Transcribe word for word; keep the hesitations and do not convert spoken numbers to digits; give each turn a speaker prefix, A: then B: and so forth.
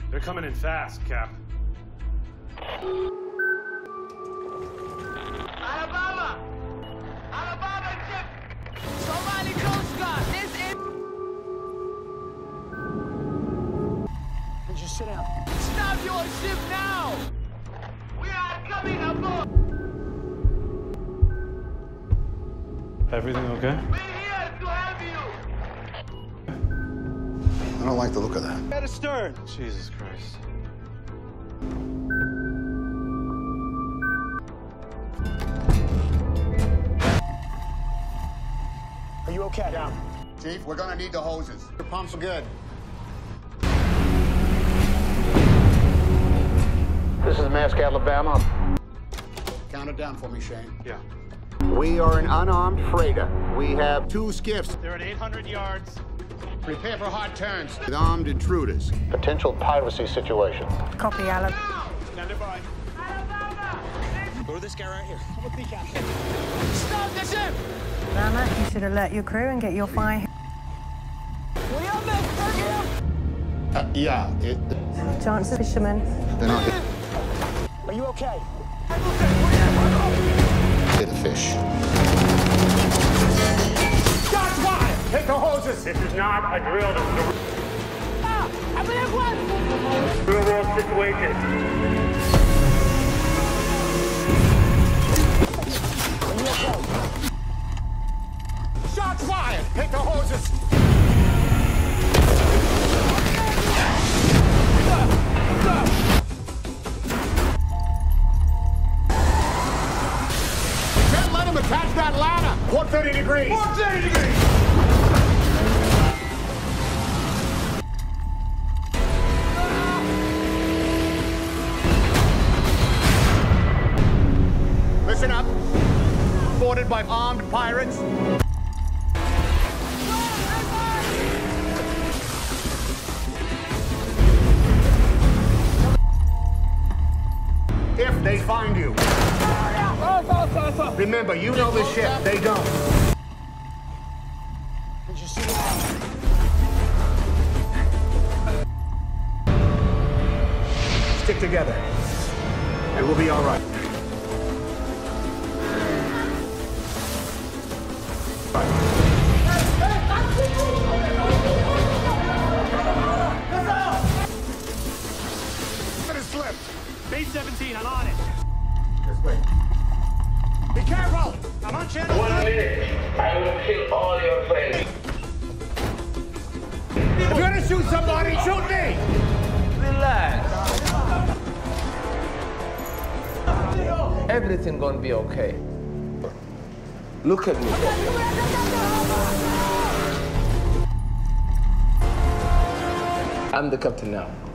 A: They're coming in fast, Cap.
B: Alabama! Alabama ship! Somali Coast Guard, this is...
C: Just sit down.
B: Stop your ship now! We are coming aboard!
A: Everything okay?
B: We're here to have you!
D: I don't like the look of that.
C: At a stern.
A: Jesus Christ.
C: Are you okay?
D: Yeah. Chief, we're gonna need the hoses. Your pumps are good.
E: This is Maersk Alabama.
D: Count it down for me, Shane.
A: Yeah.
E: We are an unarmed freighter. We have two skiffs.
A: They're at eight hundred yards.
D: Prepare for hard turns. With armed intruders.
E: Potential piracy situation.
F: Copy, Alan.
A: Stand by.
C: Go to this guy right here. Come with me, Captain.
B: Stop the ship!
F: Nana, you should alert your crew and get your fire.
B: We are this,
D: Uh, yeah, it,
F: Chances, fishermen.
D: they're not hit,
C: Are you okay?
D: hit a fish.
C: Shots fired! Take the hoses!
A: This is not a drill. This is
B: Ah! I believe one!
A: a real world situation.
C: Are you okay? Shots fired! Take the hoses!
D: Can't let him attach that ladder!
C: one thirty degrees!
D: one thirty degrees!
C: Listen up. Boarded by armed pirates. If they find you. Remember, you know the ship, they don't. Stick together, and we'll be all right.
A: Base seventeen, I'm on it.
D: This way.
C: Be careful!
A: I'm on channel.
G: One minute, I will kill all your friends.
C: If you're gonna shoot somebody, shoot me!
G: Relax. Everything gonna be okay. Look at me. I'm the captain now.